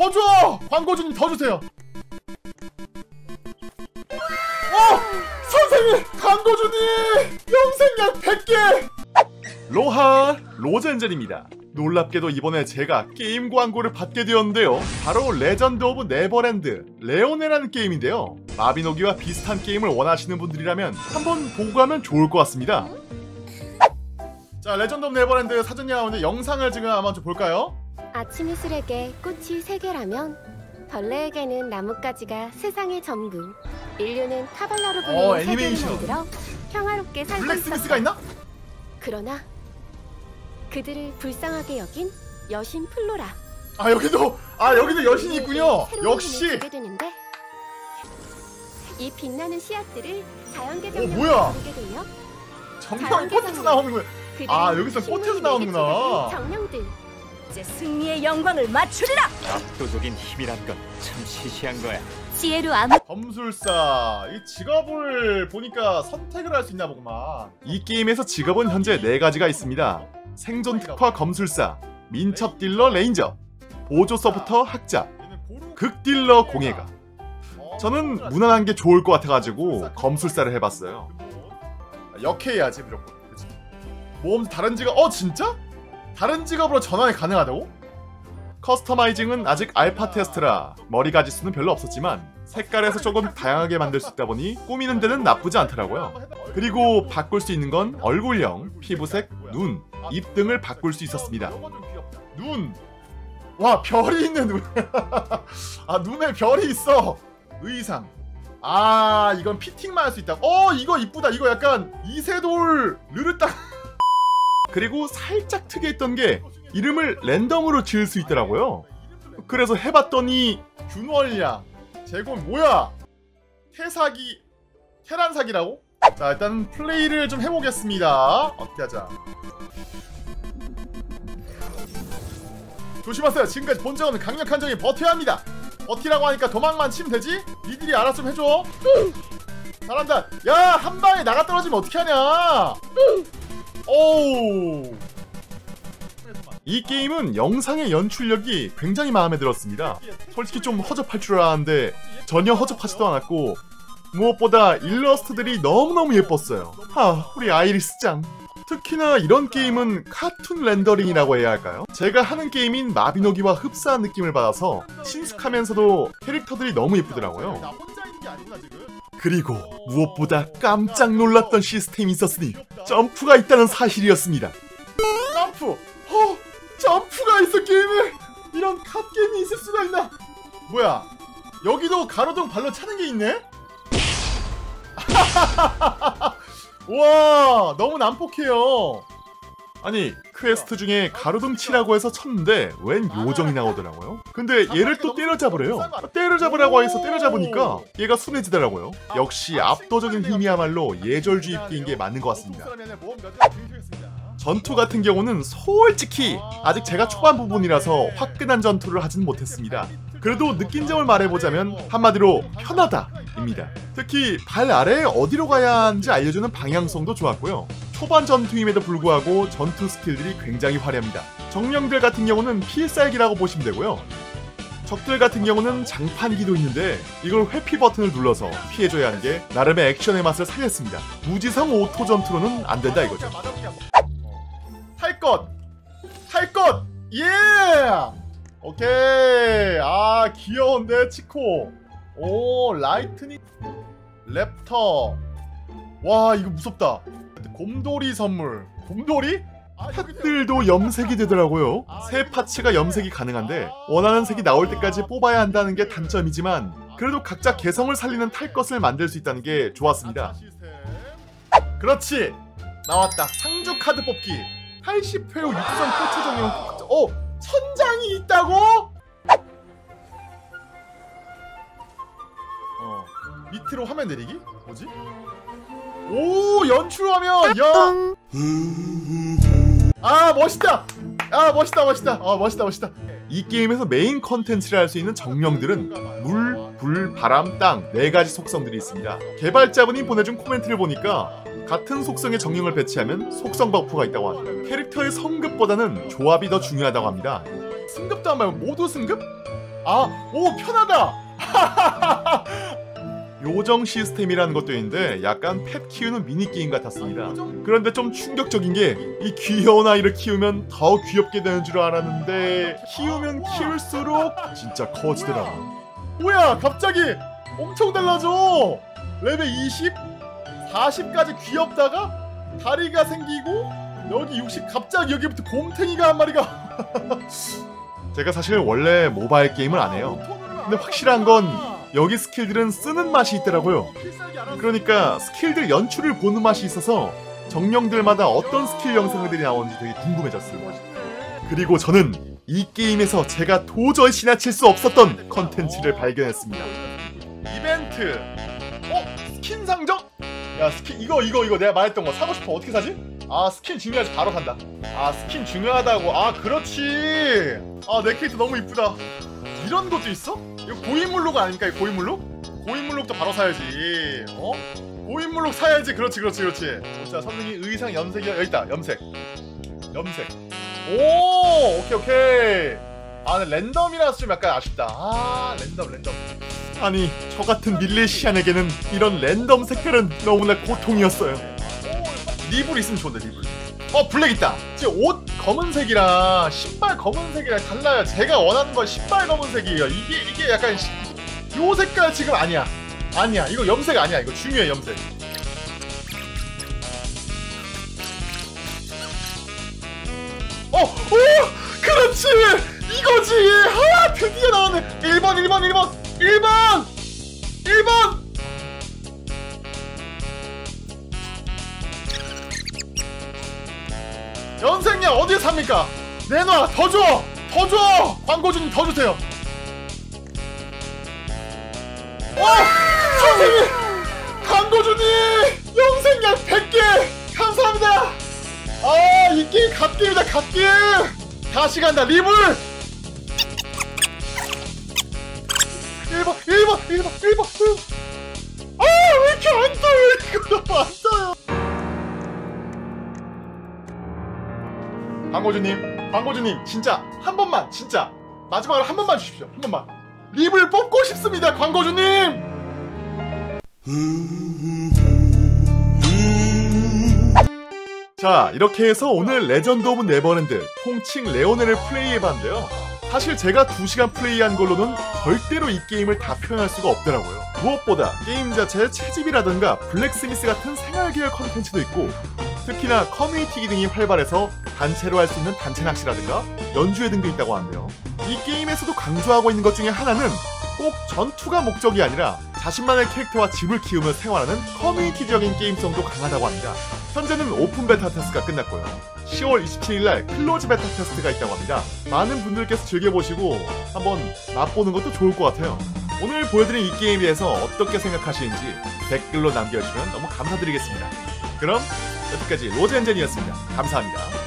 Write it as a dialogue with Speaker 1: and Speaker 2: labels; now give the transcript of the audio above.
Speaker 1: 더 줘! 광고주님 더 주세요. 선생님! 광고주님! 영생약 100개! 로하 로젠젤입니다. 놀랍게도 이번에 제가 게임 광고를 받게 되었는데요. 바로 레전드 오브 네버랜드 레오네라는 게임인데요. 마비노기와 비슷한 게임을 원하시는 분들이라면 한번 보고 가면 좋을 것 같습니다. 자, 레전드 오브 네버랜드 사전이 나오는데 영상을 지금 한번 좀 볼까요?
Speaker 2: 아침 이슬에게 꽃이 3개라면 벌레에게는 나뭇가지가 세상의 전부. 인류는 카발라로 불리는 세계를
Speaker 1: 애니메이션.
Speaker 2: 만들어 평화롭게 살고
Speaker 1: 블랙스미스가
Speaker 2: 있었다.
Speaker 1: 있나?
Speaker 2: 그러나 그들을 불쌍하게 여긴 여신 플로라.
Speaker 1: 여기도 여신이 있군요. 역시.
Speaker 2: 주게 되는데 이 빛나는 씨앗들을 자연계정으로
Speaker 1: 뭐야?
Speaker 2: 부르게 되며
Speaker 1: 정령 꽃에서 나오는 거야. 여기서 꽃에서 나오는구나.
Speaker 2: 정령들.
Speaker 3: 이제 승리의 영광을 맞추리라.
Speaker 4: 압도적인 힘이란 건 참 시시한 거야.
Speaker 3: 지혜로 아무
Speaker 1: 검술사. 이 직업을 보니까 선택을 할 수 있나 보구만. 이 게임에서 직업은 현재 4가지가 있습니다. 생존 특화 검술사, 민첩 딜러 레인저, 보조 서포터 학자, 극 딜러 공예가. 저는 무난한 게 좋을 것 같아가지고 검술사를 해봤어요. 역해야지 무조건. 그치? 모험 다른 직업. 진짜? 다른 직업으로 전환이 가능하다고? 커스터마이징은 아직 알파 테스트라 머리 가지수는 별로 없었지만 색깔에서 조금 다양하게 만들 수 있다 보니 꾸미는 데는 나쁘지 않더라고요. 그리고 바꿀 수 있는 건 얼굴형, 피부색, 눈, 입 등을 바꿀 수 있었습니다. 눈! 와, 별이 있네 눈. 눈에 별이 있어. 의상. 이건 피팅만 할 수 있다. 이거 이쁘다. 이거 약간 이세돌 르르땅. 그리고 살짝 특이했던 게 이름을 랜덤으로 지을 수 있더라고요. 그래서 해봤더니 균월량, 제곱 뭐야? 테란사기라고? 자, 일단 플레이를 좀 해보겠습니다. 어떻게 하자. 조심하세요. 지금까지 본 적 없는 강력한 적이 버텨야 합니다. 버티라고 하니까 도망만 치면 되지? 니들이 알아서 좀 해줘. 잘한다. 야, 한 방에 나가 떨어지면 어떻게 하냐? 오우. 이 게임은 영상의 연출력이 굉장히 마음에 들었습니다. 솔직히 좀 허접할 줄 알았는데 전혀 허접하지도 않았고 무엇보다 일러스트들이 너무너무 예뻤어요. 우리 아이리스 짱. 특히나 이런 게임은 카툰 렌더링이라고 해야 할까요? 제가 하는 게임인 마비노기와 흡사한 느낌을 받아서 친숙하면서도 캐릭터들이 너무 예쁘더라고요. 그리고 무엇보다 깜짝 놀랐던 시스템이 있었으니 점프가 있다는 사실이었습니다. 점프! 점프가 있어 게임에! 이런 갓게임이 있을 수가 있나? 뭐야? 여기도 가로등 발로 차는 게 있네? 와, 너무 난폭해요. 아니, 퀘스트 중에 가로등 치라고 해서 쳤는데 웬 요정이 나오더라고요. 근데 얘를 또 때려잡으래요. 때려잡으라고 해서 때려잡으니까 얘가 순해지더라고요. 역시 압도적인 힘이야말로 예절주입기인 게 맞는 것 같습니다. 전투 같은 경우는 솔직히 아직 제가 초반 부분이라서 화끈한 전투를 하진 못했습니다. 그래도 느낀 점을 말해보자면 한마디로 편하다 입니다. 특히 발 아래에 어디로 가야 하는지 알려주는 방향성도 좋았고요. 초반 전투임에도 불구하고 전투 스킬들이 굉장히 화려합니다. 정령들 같은 경우는 필살기라고 보시면 되고요. 적들 같은 경우는 장판기도 있는데 이걸 회피 버튼을 눌러서 피해줘야 하는 게 나름의 액션의 맛을 살렸습니다. 무지성 오토 전투로는 안 된다 이거죠. 할 것! 예! 오케이. 귀여운데 치코. 오, 라이트닝 랩터. 와, 이거 무섭다. 곰돌이 선물. 곰돌이? 핫들도 염색이 되더라고요. 새 파츠가 염색이 가능한데 원하는 색이 나올 때까지 뽑아야 한다는 게 단점이지만 그래도 각자 개성을 살리는 탈 것을 만들 수 있다는 게 좋았습니다. 그렇지! 나왔다. 상주 카드 뽑기. 80회 후 유투전 포체 정령. 천장이 있다고? 밑으로 화면 내리기? 뭐지? 오, 연출화면! 야! 멋있다! 멋있다. 이 게임에서 메인 컨텐츠를 할 수 있는 정령들은 물, 불, 바람, 땅 4가지 속성들이 있습니다. 개발자분이 보내준 코멘트를 보니까 같은 속성의 정령을 배치하면 속성 버프가 있다고 합니다. 캐릭터의 성급보다는 조합이 더 중요하다고 합니다. 승급도 안 말고 모두 승급? 오 편하다. 요정 시스템이라는 것도 있는데 약간 펫 키우는 미니게임 같았습니다. 그런데 좀 충격적인 게 이 귀여운 아이를 키우면 더 귀엽게 되는 줄 알았는데 키우면 키울수록 진짜 커지더라. 뭐야 갑자기 엄청 달라져. 레벨 20, 40까지 귀엽다가 다리가 생기고 여기 60 갑자기 여기부터 곰탱이가 한 마리가 제가 사실 원래 모바일 게임을 안 해요. 근데 확실한 건 여기 스킬들은 쓰는 맛이 있더라고요. 그러니까 스킬들 연출을 보는 맛이 있어서 정령들마다 어떤 스킬 영상들이 나오는지 되게 궁금해졌어요. 그리고 저는 이 게임에서 제가 도저히 지나칠 수 없었던 컨텐츠를 발견했습니다. 이벤트. 스킨 상점? 야 스킨 이거 내가 말했던 거 사고 싶어. 어떻게 사지? 스킨 중요하지. 바로 산다. 스킨 중요하다고. 그렇지. 내 캐릭터 너무 이쁘다. 이런 것도 있어? 이거 고인물록 아닙니까? 이거 고인물록? 고인물록도 바로 사야지. 고인물록 사야지. 그렇지. 자 선생님 의상 염색이 여기 있다. 염색. 오 오케이. 근데 랜덤이라서 좀 약간 아쉽다. 랜덤. 아니 저 같은 밀레시안에게는 이런 랜덤 색깔은 너무나 고통이었어요. 리블 있으면 좋은데 리블. 블랙 있다. 지금 옷 검은색이랑 신발 검은색이랑 달라요. 제가 원하는 건 신발 검은색이에요. 이게 약간 요 색깔 지금 아니야. 이거 염색 아니야. 이거 중요해 염색. 그렇지. 이거지. 드디어 나왔네. 1번. 연생량 어디에 삽니까? 내놔. 더 줘. 광고주님 더 주세요. 선생님 광고주님 연생량 100개 감사합니다. 이 게임 갓게임이다. 갓게임. 다시 간다. 리블 1번. 왜 이렇게 안 떠요? 이거 너무 안 떠요. 광고주님 진짜 한 번만, 진짜 마지막으로 한 번만 주십시오. 한 번만. 립을 뽑고 싶습니다. 광고주님. 자 이렇게 해서 오늘 레전드 오브 네버랜드 통칭 레오넬을 플레이해봤는데요. 사실 제가 2시간 플레이한 걸로는 절대로 이 게임을 다 표현할 수가 없더라고요. 무엇보다 게임 자체의 채집이라든가 블랙스미스 같은 생활계열 컨텐츠도 있고, 특히나 커뮤니티 기능이 활발해서 단체로 할 수 있는 단체 낚시라든가 연주회 등도 있다고 하는데요. 이 게임에서도 강조하고 있는 것 중에 하나는 꼭 전투가 목적이 아니라 자신만의 캐릭터와 집을 키우며 생활하는 커뮤니티적인 게임성도 강하다고 합니다. 현재는 오픈 베타 테스트가 끝났고요. 10월 27일날 클로즈 베타 테스트가 있다고 합니다. 많은 분들께서 즐겨보시고 한번 맛보는 것도 좋을 것 같아요. 오늘 보여드린 이 게임에 대해서 어떻게 생각하시는지 댓글로 남겨주시면 너무 감사드리겠습니다. 그럼 여기까지 로즈엔젤이었습니다. 감사합니다.